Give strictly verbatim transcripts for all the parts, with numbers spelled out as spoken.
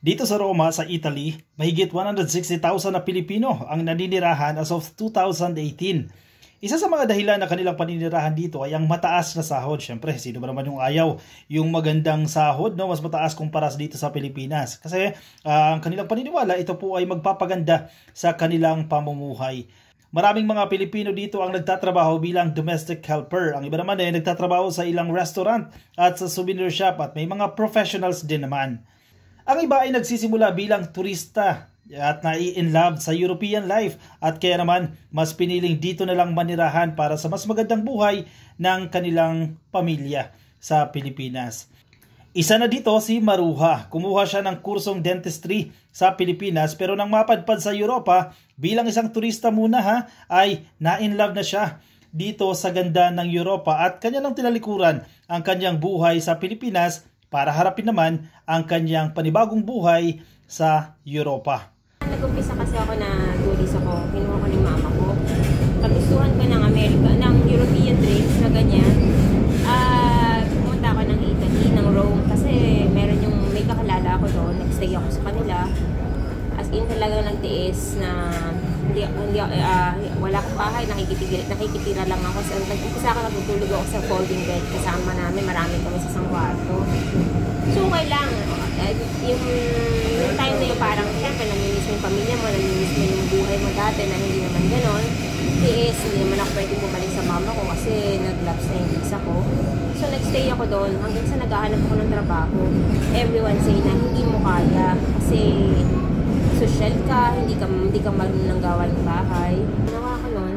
Dito sa Roma, sa Italy, mahigit one hundred sixty thousand na Pilipino ang naninirahan as of two thousand eighteen. Isa sa mga dahilan na kanilang paninirahan dito ay ang mataas na sahod. Siyempre, sino ba naman yung ayaw yung magandang sahod, no? Mas mataas kumpara dito sa Pilipinas. Kasi uh, ang kanilang paniniwala, ito po ay magpapaganda sa kanilang pamumuhay. Maraming mga Pilipino dito ang nagtatrabaho bilang domestic helper. Ang iba naman ay nagtatrabaho sa ilang restaurant at sa souvenir shop at may mga professionals din naman. Ang iba ay nagsisimula bilang turista at nai-inlove sa European life at kaya naman mas piniling dito na lang manirahan para sa mas magandang buhay ng kanilang pamilya sa Pilipinas. Isa na dito si Maruha. Kumuha siya ng kursong dentistry sa Pilipinas pero nang mapadpad sa Europa bilang isang turista muna ha ay na-inlove na siya dito sa ganda ng Europa at kanya nang tinalikuran ang kanyang buhay sa Pilipinas para harapin naman ang kanyang panibagong buhay sa Europa. Nag-umpisa kasi ako na tourist ako, kinuha ko ni mama ko. Kagustuhan ko ng America, ng European dreams na ganyan. Uh, pumunta ako ng Italy, ng Rome, kasi meron yung may kakalala ako doon, nag-stay ako sa kanila. As in talaga nagtiis na hindi, hindi, uh, wala akong bahay, nakikitira, nakikitira lang ako. So, nag-umpisa ako, natutulog ako sa folding bed, kasama namin, marami kami sa isang kwarto. So, okay lang. Uh, yung, yung time na yung parang, siyempre, namimiss mo yung pamilya mo, namimiss mo yung buhay mo dati na hindi naman ganon. Tiis, hindi naman ako pwede bumalik sa mama ko kasi nag-lapse na yung visa ko. So, nag-stay ako doon hanggang sa naghahanap ako ng trabaho. Everyone say na hindi mo kaya kasi social ka, hindi ka, hindi ka marunong ng gawaing bahay. Nawa ko nun,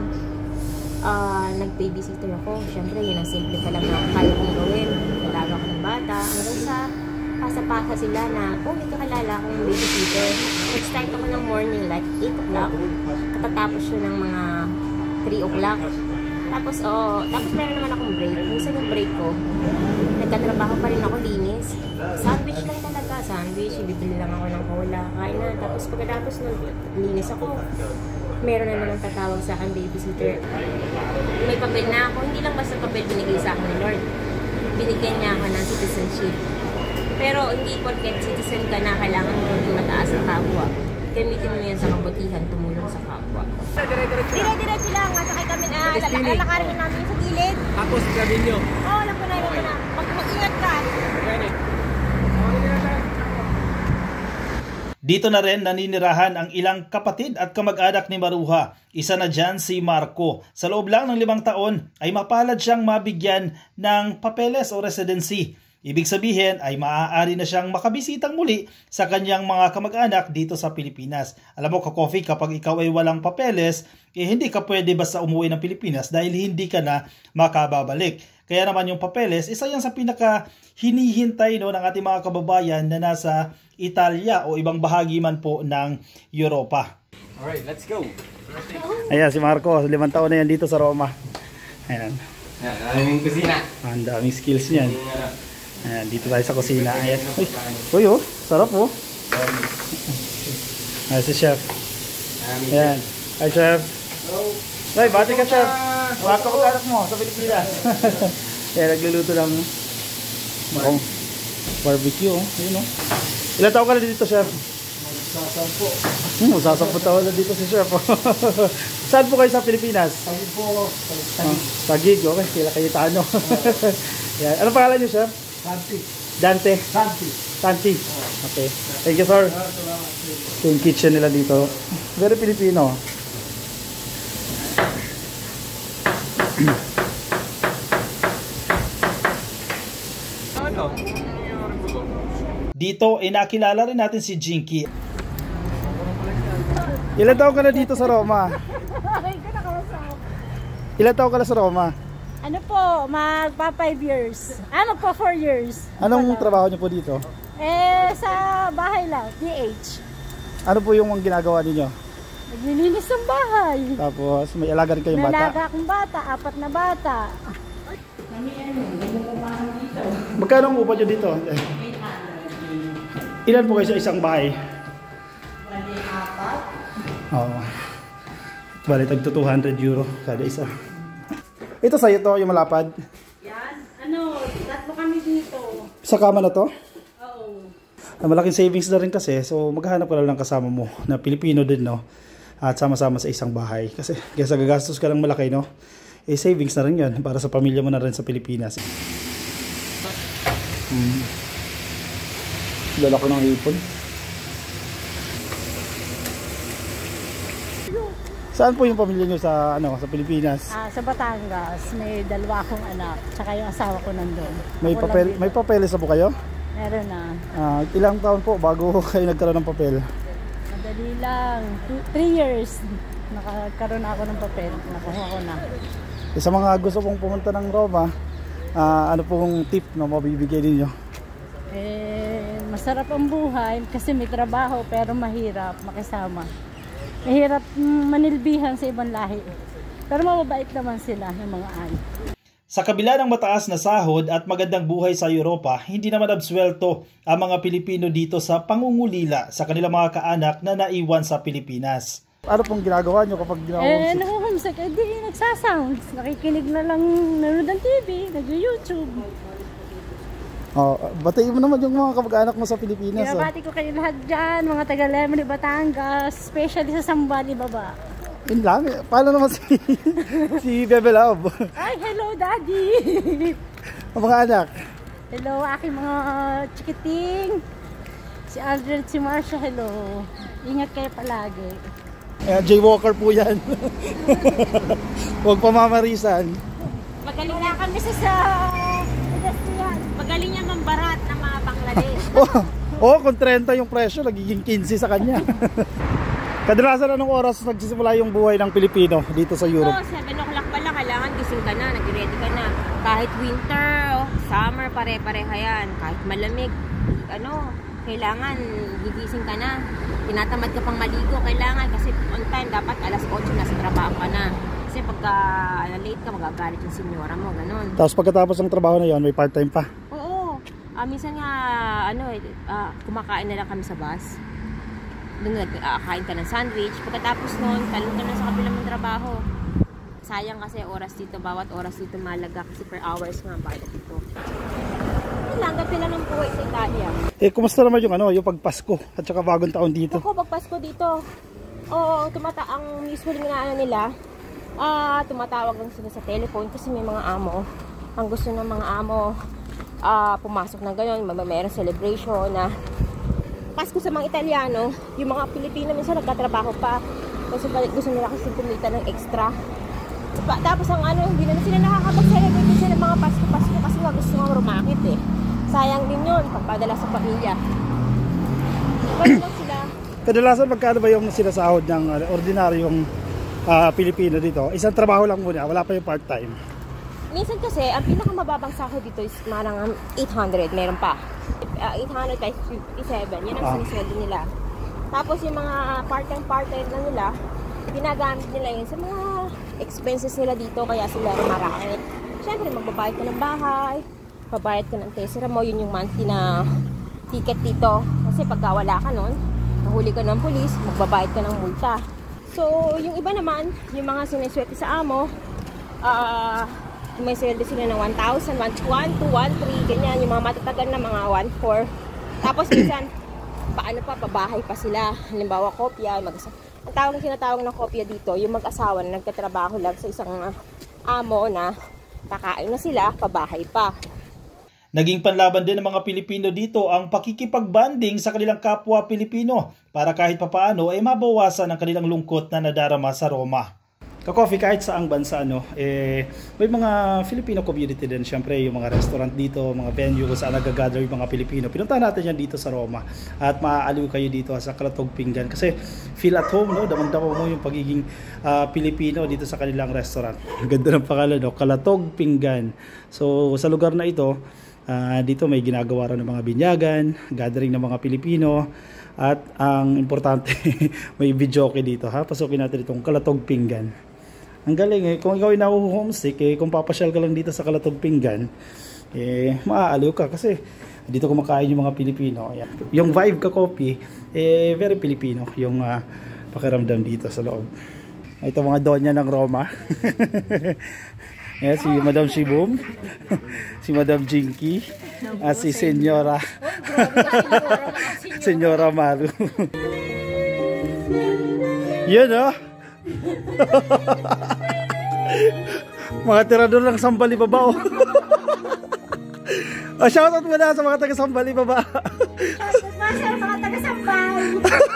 uh, nag-babysitter ako. Siyempre, yun ang simple ka lang na kaya kong gawin. Nalaga ko ng bata. Hanggang sa pasa-pasa sila na, oh, may kakalala akong babysitter. Nag-start ako ng morning like eight o'clock. Katatapos yun ng mga three o'clock. Tapos, oh, tapos meron naman akong break. Minsan yung break ko, nagkatrabaho pa rin ako linis. Sandwich lang talaga. Sandwich, ibibili lang ako ng cola. Kain na. Tapos pagkatapos nung linis ako, meron na naman tatawag sa akin babysitter. May papel na ako. Hindi lang basta papel binigay sa akin ni Lord. Binigyan niya ako ng citizenship. Pero hindi porket citizen ka na kailangan mo mataas ang kapwa. Gamitin mo yan sa kabutihan, tumulong sa kapwa. Dire-diretso lang, masakay kami na, lalakarin namin sa gilid. Tapos gawin nyo? Oo, alam ko na yun na. Mag-ingat ka. Dito na rin naninirahan ang ilang kapatid at kamag-anak ni Maruha. Isa na dyan si Marco. Sa loob lang ng limang taon ay mapalad siyang mabigyan ng papeles o residency. Ibig sabihin ay maaari na siyang makabisitang muli sa kanyang mga kamag-anak dito sa Pilipinas. Alam mo ka-coffee, kapag ikaw ay walang papeles, eh hindi ka pwede basta umuwi ng Pilipinas dahil hindi ka na makababalik. Kaya naman yung papeles, isa yan sa pinaka hinihintay no, ng ating mga kababayan na nasa Italia o ibang bahagi man po ng Europa. Alright, let's go! Ayan si Marco, limang taon na yan dito sa Roma. Ayan. Ayan, aming kusina. Ang daming skills niyan. Ayan, dito tayo sa kusina. Ayan. Uy, uy oh, sarap oh. Ayan si Chef. Ayan. Hi Chef. Ay, bati ka Chef. Mga kamag-anak mo sa Pilipinas. Ayan, nagluluto lang. Makong barbecue oh. Ayun oh. Ilan taon ka na dito Chef? Magsasampo. Hmm, magsasampo taon na dito si Chef. Saan po kayo sa Pilipinas? Tagig po. Tagig. Tagig, okay. Kila kayo tano. Ayan. Ano pangalan niyo Chef? Santi. Dante. Santi. Santi. Okay. Thank you, sir. Ito yung kitchen nila dito. Very Filipino. Dito, inakilala rin natin si Jinky. Ilan taon ka na dito sa Roma? Ilan taon ka na sa Roma? Ano po, magpa five years. Ah, magpa four years. Anong Wala. trabaho niyo po dito? Eh, sa bahay lang, D H. Ano po yung ginagawa ninyo? Naglilinis ng bahay. Tapos, may alaga rin kayong bata? Nalaga akong bata, apat na bata. Magkano ang upa nyo dito? Ilan po kayo sa isang bahay? Bali, apat. Oo. Bali, tag two hundred euro kada isa. Ito sa'yo to, yung malapad? Yan. Ano, tatlo kami dito. Sa kama na to? Oo. malaking savings na rin kasi. So maghahanap ka na lang kasama mo na Pilipino din, no? At sama-sama sa isang bahay. Kasi kaya sa gagastos ka lang malaki, no? Eh savings na rin yan para sa pamilya mo na rin sa Pilipinas. Hmm. Lala ko ng hipon. Saan po yung pamilya nyo sa ano sa Pilipinas? Ah, sa Batangas, may dalawa akong anak, tsaka yung asawa ko nandun. May Ako papel, lang may papeles na po kayo? Meron na. Ah, ilang taon po bago kayo nagkaroon ng papel? Madali lang. Two, three years. Nakakaroon na ako ng papel. Nakuha ko na. E sa mga gusto pong pumunta ng Roma, ah, ano pong tip na mabibigay ninyo? Eh, masarap ang buhay kasi may trabaho pero mahirap makisama. Mahirap manilbihan sa ibang lahi. Pero mababait naman sila yung mga ani. Sa kabila ng mataas na sahod at magandang buhay sa Europa, hindi naman absuelto ang mga Pilipino dito sa pangungulila sa kanilang mga kaanak na naiwan sa Pilipinas. Ano pong ginagawa nyo kapag ginawa? Eh, nahuhumsik. Eh, di nagsasounds. Nakikinig na lang, nanonood ng T V, nag-YouTube. Oh, batiin mo naman yung mga kamag-anak mo sa Pilipinas. Binabati ko kayo lahat dyan, mga taga-Lemon, Batangas, especially sa Sambali Baba. Yun lang. Paano naman si, si Bebe Love? Ay, hello Daddy! Ang mga anak. Hello aking mga chikiting. Si Aldred, si Marcia, hello. Ingat kayo palagi. Ayan, Jay Walker po yan. Huwag pamamarisan. Magaling na Kami sa sa... pedestrian. Magaling niya mambarat ng mga Bangladesh. Oh, oh, kung thirty yung presyo, nagiging fifteen sa kanya. Kadalasan anong oras nagsisimula yung buhay ng Pilipino dito sa Europe? So, seven o'clock pala, kailangan gising ka na, nag-ready ka na. Kahit winter, oh, summer, pare-pareha yan. Kahit malamig, ano, kailangan gigising ka na. Tinatamad ka pang maligo, kailangan kasi on time, dapat alas eight nasa trabaho ka na. Kasi pagka late ka, magagalit yung senyora mo, ganun. Tapos pagkatapos ng trabaho na yon, may part-time pa. Oo. Ah, minsan nga, ano, eh, ah, kumakain na lang kami sa bus. Doon nagkain ka ng sandwich. Pagkatapos nun, talong ka na sa kabilang mong trabaho. Sayang kasi oras dito, bawat oras dito malaga kasi per hours nga bayad dito. Langgap sila ng buhay sa Italia. Eh, kumusta naman yung ano, yung pagpasko at saka bagong taon dito? Ako, pag Pasko dito, oo, tumata ang usually nga ano nila, ah, tumatawag lang sila sa telephone kasi may mga amo. Ang gusto ng mga amo, ah, pumasok ng gano'n, may mayroong celebration na Pasko sa mga Italiano, yung mga Pilipino minsan nagtatrabaho pa. Kasi gusto nila kasi kumita ng extra. Tapos ang ano, hindi na sila nakakapag-celebrate din sila ng mga Pasko-Pasko kasi nga gusto nga rumakit eh. Sayang din yun, pagpadala sa pamilya. Pwede lang sila. Kadalasan magkano ba yung sinasahod ng uh, ordinaryong uh, Pilipino dito? Isang trabaho lang muna, wala pa yung part-time. Minsan kasi, ang pinakamababang sahod dito is marang eight hundred, meron pa. Uh, eight hundred times fifty-seven, yan ang ah. sinisweldo nila. Tapos yung mga part-time part-time na nila, ginagamit nila yun sa mga expenses nila dito, kaya sila rumarakit. Siyempre, magbabayad ka ng bahay, babayad ka ng tesera mo, yun yung monthly na ticket dito. Kasi pagka wala ka nun, nahuli ka ng pulis, magbabayad ka ng multa. So, yung iba naman, yung mga siniswerte sa amo, ah, uh, may sweldo sila ng one thousand, one two, one three, ganyan. Yung mga matatagal na mga one four. Tapos minsan, paano pa, pabahay pa sila. Halimbawa, kopya. Ang tawag na sinatawag ng kopya dito, yung mag-asawa na nagtatrabaho lang sa isang uh, amo na kakain na sila, pabahay pa. Naging panlaban din ng mga Pilipino dito ang pakikipagbanding sa kanilang kapwa Pilipino para kahit papaano ay mabawasan ang kanilang lungkot na nadarama sa Roma. Ka-coffee, kahit saang bansa, ano, eh, may mga Filipino community din. Siyempre, yung mga restaurant dito, mga venue kung saan nag-gather yung mga Pilipino. Pinunta natin yan dito sa Roma. At maaaliw kayo dito sa Kalatog Pinggan. Kasi feel at home, no? Damang-damo mo yung pagiging uh, Pilipino dito sa kanilang restaurant. Ganda ng pangalan, no? Kalatog Pinggan. So, sa lugar na ito, uh, dito may ginagawa rin ng mga binyagan, gathering ng mga Pilipino. At ang importante, may videoke dito, ha? Pasukin natin itong Kalatog Pinggan. Ang galing eh, kung ikaw ay nahuhomesick eh, kung papasyal ka lang dito sa Kalatog Pinggan, eh, maaaliw ka kasi dito kumakain yung mga Pilipino. Ayan. Yung vibe ka coffee, eh, very Filipino yung uh, pakiramdam dito sa loob. Ito mga donya ng Roma. Ayan, si Madam Shibum, si Madam Jinky, at si Senyora, Senyora Maru. Yan oh. Mga tirador ng Sambali Baba oh. Oh, shoutout mo na sa mga taga Sambali Baba. Shoutout mga taga Sambali.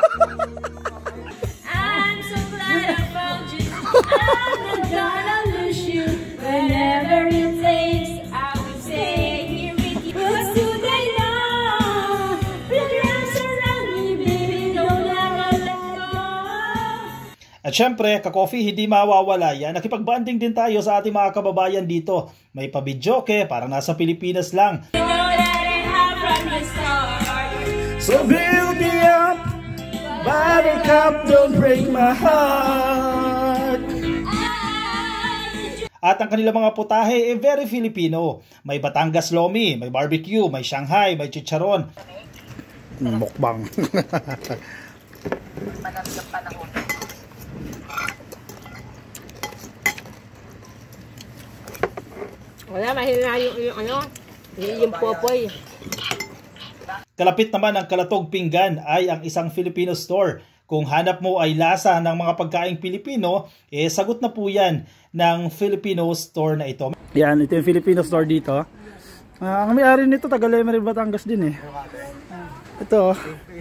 I'm so glad I found you. I'm not gonna lose you. Whenever it takes, I will stay here with you. What's today now? Put your arms around me, baby. Don't ever let go. At syempre, ka-coffee, hindi mawawala yan. Nakipagbanding din tayo sa ating mga kababayan dito. May pabidyoke, parang nasa Pilipinas lang. You know that I have from the start. So build me up, buttercup, don't break my heart. At ang kanilang mga putahe, eh, very Filipino. May Batangas Lomi, may barbecue, may Shanghai, may chicharon. Mukbang. Wala, mahina yung, yung ano, yung popoy. Kalapit naman ang Kalatog Pinggan ay ang isang Filipino store. Kung hanap mo ay lasa ng mga pagkaing Pilipino, eh sagot na po yan ng Filipino store na ito. Yan, ito yung Filipino store dito. Uh, ang may-ari nito, taga Lemery, Batangas din eh. Ito.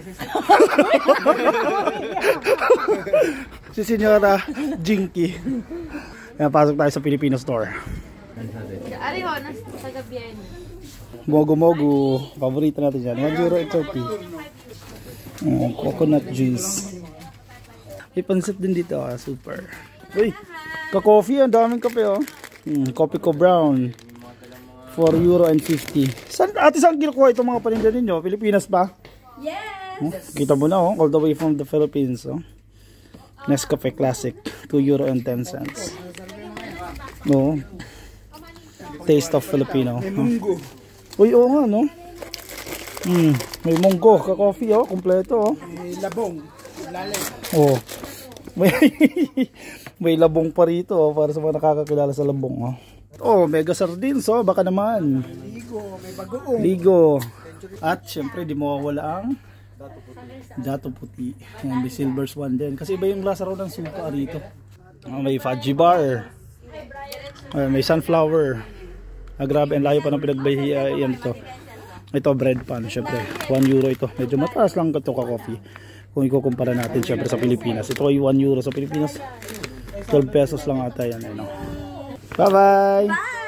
Si Senyora Jinky. Yan, pasok tayo sa Filipino store. Ari ho, nasa gabiyan. Mogo-mogo. Paborito natin dyan. one euro thirty. Oh, coconut juice. May pansit din dito. Ah, super. Uy, ka-coffee. Ang daming kape oh. Hmm, coffee ko brown. four euro fifty. San, ate, saan kinukuha itong mga paninda ninyo? Pilipinas ba? Yes! Oh, kita mo na oh. All the way from the Philippines. Oh. Nescafe Classic. two euro ten cents. Oh. Taste of Filipino. Huh? Uy, oo nga, no? Hmm, may munggo, ka-coffee, oh, kompleto, oh. May labong, lalim. Oh. May, may labong pa rito, oh, para sa mga nakakakilala sa labong, oh. Oh, mega sardines, oh, baka naman. Ligo, may bagoong. Ligo. At, syempre, di mawawala ang dato puti. Yan, may silver swan din. Kasi iba yung lasa raw ng suka rito. Oh, may fudgy bar. Oh, may sunflower. Ah, grabe, ang layo pa ng pinagbahiyan ito. Ito, bread pan, syempre. one euro ito. Medyo mataas lang ito ka-coffee. Kung ikukumpara natin, syempre, sa Pilipinas. Ito ay one euro sa Pilipinas. twelve pesos lang ata yan. Ano. Bye-bye!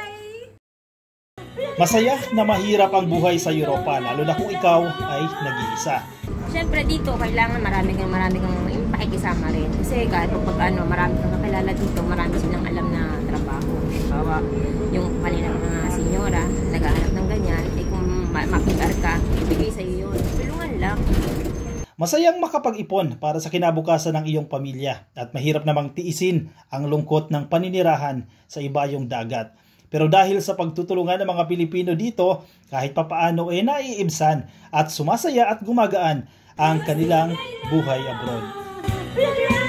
Masaya na mahirap ang buhay sa Europa, lalo na kung ikaw ay nag-iisa. Siyempre dito, kailangan marami kang marami kang pakikisama rin. Kasi kahit pag ano, marami kang kakilala dito, marami silang alam na trabaho. Bawa, yung kanilang mga senyora, naghahanap ng ganyan, eh kung makikar ka, ibigay sa'yo yun. Tulungan lang. Masayang makapag-ipon para sa kinabukasan ng iyong pamilya at mahirap namang tiisin ang lungkot ng paninirahan sa ibayong dagat. Pero dahil sa pagtutulungan ng mga Pilipino dito, kahit papaano ay naiibsan at sumasaya at gumagaan ang kanilang buhay abroad.